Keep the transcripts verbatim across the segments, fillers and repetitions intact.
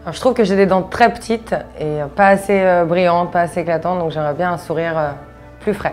Alors, je trouve que j'ai des dents très petites et pas assez euh, brillantes, pas assez éclatantes, donc j'aimerais bien un sourire euh, plus frais.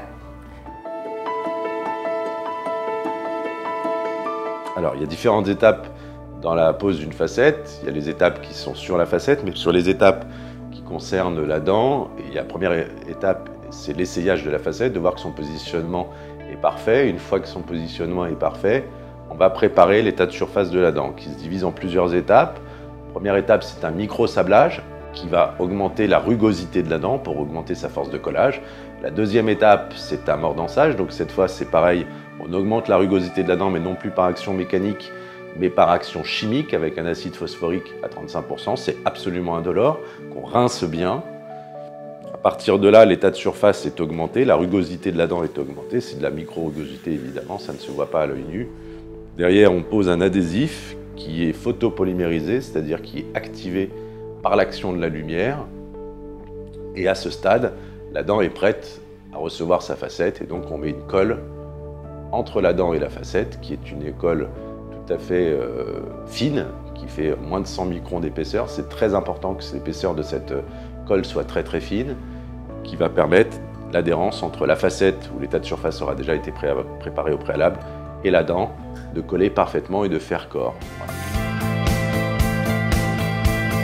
Alors, il y a différentes étapes dans la pose d'une facette. Il y a les étapes qui sont sur la facette, mais sur les étapes qui concernent la dent, et la première étape, c'est l'essayage de la facette, de voir que son positionnement est parfait. Une fois que son positionnement est parfait, on va préparer l'état de surface de la dent, qui se divise en plusieurs étapes. Première étape, c'est un micro-sablage qui va augmenter la rugosité de la dent pour augmenter sa force de collage. La deuxième étape, c'est un mordançage. Donc cette fois, c'est pareil, on augmente la rugosité de la dent, mais non plus par action mécanique, mais par action chimique avec un acide phosphorique à trente-cinq pour cent. C'est absolument indolore, qu'on rince bien. À partir de là, l'état de surface est augmenté, la rugosité de la dent est augmentée. C'est de la micro-rugosité, évidemment, ça ne se voit pas à l'œil nu. Derrière, on pose un adhésif qui est photopolymérisé, c'est-à-dire qui est activé par l'action de la lumière. Et à ce stade, la dent est prête à recevoir sa facette, et donc on met une colle entre la dent et la facette, qui est une colle tout à fait euh, fine, qui fait moins de cent microns d'épaisseur. C'est très important que l'épaisseur de cette colle soit très très fine, qui va permettre l'adhérence entre la facette, où l'état de surface aura déjà été pré préparé au préalable, et la dent, de coller parfaitement et de faire corps. Voilà.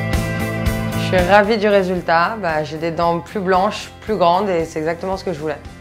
Je suis ravie du résultat. Bah, j'ai des dents plus blanches, plus grandes et c'est exactement ce que je voulais.